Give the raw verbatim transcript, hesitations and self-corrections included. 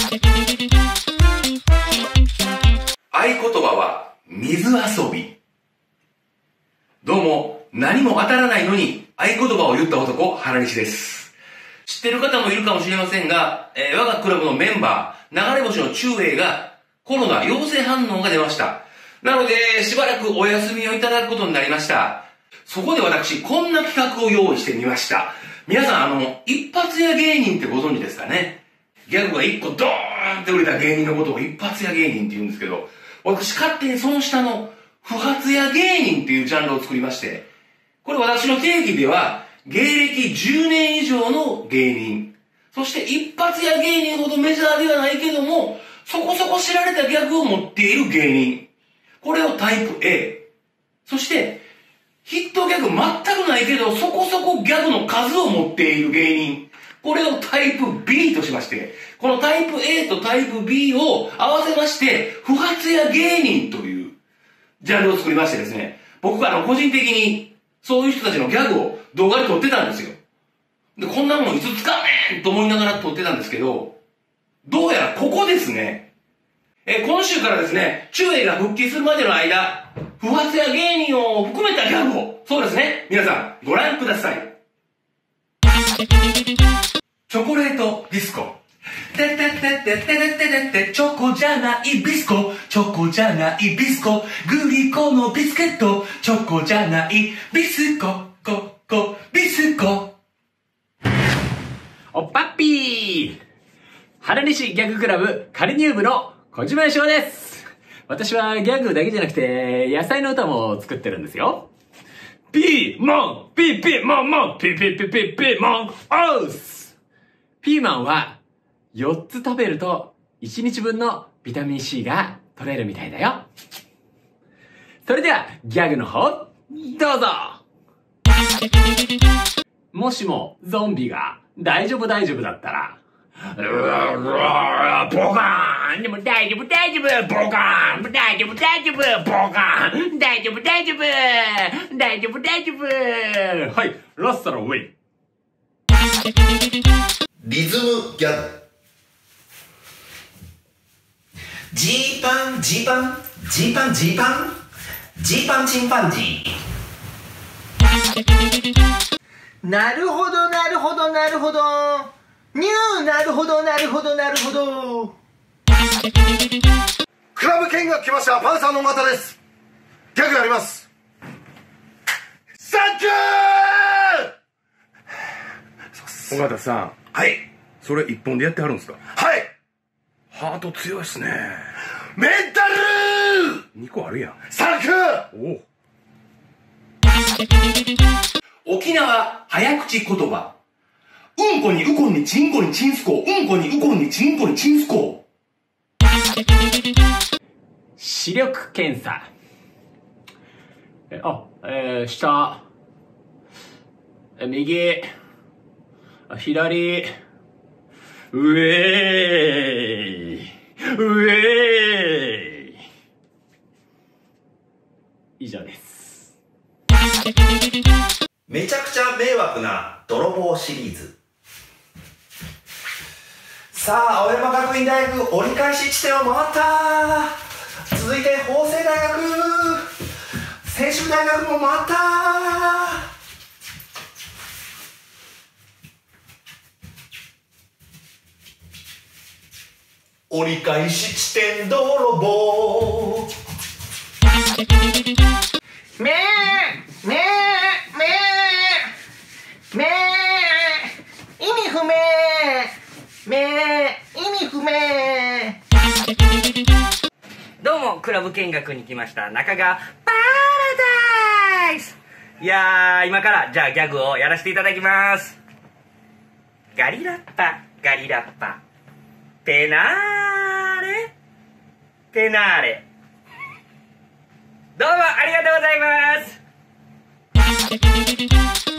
合言葉は水遊び。どうも何も当たらないのに合言葉を言った男、原西です。知ってる方もいるかもしれませんが、えー、我がクラブのメンバー、流れ星の中英がコロナ陽性反応が出ました。なので、しばらくお休みをいただくことになりました。そこで私、こんな企画を用意してみました。皆さん、あの、一発屋芸人ってご存知ですかね？ギャグが一個ドーンって売れた芸人のことを一発屋芸人って言うんですけど、私勝手にその下の不発屋芸人っていうジャンルを作りまして、これ私の定義では、芸歴じゅうねん以上の芸人、そして一発屋芸人ほどメジャーではないけども、そこそこ知られたギャグを持っている芸人。これをタイプ A。そして、ヒットギャグ全くないけど、そこそこギャグの数を持っている芸人。これをタイプ B としまして、このタイプ A とタイプ B を合わせまして、不発屋芸人というジャンルを作りましてですね、僕があの個人的にそういう人たちのギャグを動画で撮ってたんですよ。で、こんなもんいつ使うねんと思いながら撮ってたんですけど、どうやらここですね。え、今週からですね、中英が復帰するまでの間、不発屋芸人を含めたギャグを、そうですね、皆さんご覧ください。チョコレートディスコ。てててててててて、チョコじゃないビスコ、チョコじゃないビスコ、グリコのビスケット、チョコじゃないビスコ、コ、コ、ビスコ。 おっぱっぴー、原西ギャグクラブ仮入部の小島よしおです。私はギャグだけじゃなくて野菜の歌も作ってるんですよ。ピーマン、ピーピーマンマン、ピーピーピーピーピーマン、オース。ピーマンはよっつ食べるといちにちぶんのビタミン C が取れるみたいだよ。それではギャグの方どうぞ。もしもゾンビが大丈夫大丈夫だったら、ボカーン、でも大丈夫大丈夫、ボカーン、大丈夫大丈夫、ボカーン、大丈夫大丈夫、大丈夫大丈夫。はい、ラストのウェイ。 リズムギャグ。ジーパンジーパンジーパンジーパンジーパンチンパンジー。なるほどなるほどなるほど、ニュー、なるほどなるほどなるほど。 クラブ見学来ました、パンサーの尾形です。ギャグやります。サンキュー。 尾形さん、 はい、 それ一本でやってはるんですか？ はい。 ハート強いっすね。 メンタルにこあるやん。 サンキュー。 お沖縄早口言葉。うんこにウコンにチンコにチンスコ、うんこにウコンにチンコにチンスコ。 視力検査。え、あ、えー、下。え、右。左。うえーい。うえーい。以上です。 めちゃくちゃ迷惑な泥棒シリーズ。さあ、青山学院大学折り返し地点を回った。続いて法政大学、専修大学も回った。折り返し地点泥棒。めーめーめーめー、意味不明。めー、意味不明。 どうもクラブ見学に来ました中川パラダイス。いやー、今からじゃあギャグをやらせていただきます。ガリラッパガリラッパペナーレペナーレ。どうもありがとうございます。